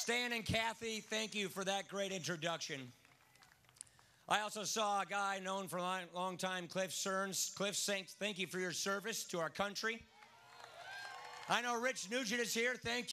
Stan and Kathy, thank you for that great introduction. I also saw a guy known for a long time, Cliff Stearns. Cliff, thank you for your service to our country. I know Rich Nugent is here. Thank you.